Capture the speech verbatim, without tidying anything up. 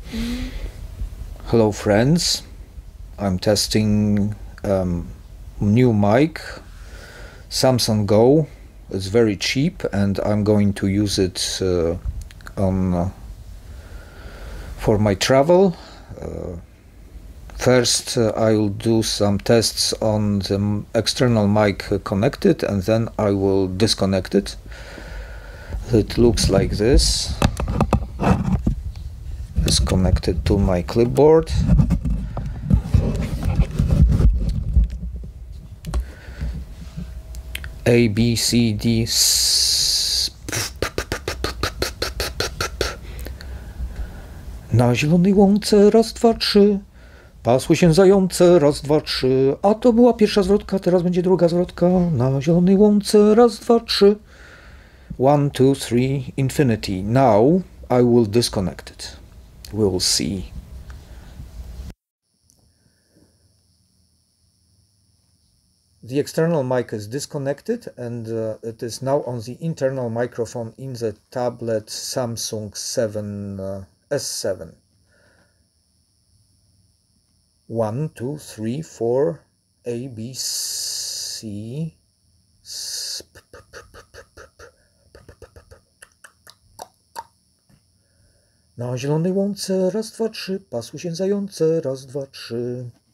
Hello friends, I'm testing um, new mic, Samson Go. It's very cheap and I'm going to use it uh, on uh, for my travel. Uh, first uh, I will do some tests on the external mic connected and then I will disconnect it. It looks like this. It's connected to my clipboard. A, B, C, D, S. Na zielonej łące, raz, dwa, trzy. Pasły się zające, raz, dwa, trzy. A to była pierwsza zwrotka, teraz będzie druga zwrotka. Na zielonej łące, raz, dwa, trzy. One, two, three, infinity. Now I will disconnect it. We will see. The external mic is disconnected and uh, it is now on the internal microphone in the tablet Samsung seven uh, S seven. One, two, three, four, A, B, C. Na zielonej łące, raz, dwa, trzy, pasły się zające, raz, dwa, trzy.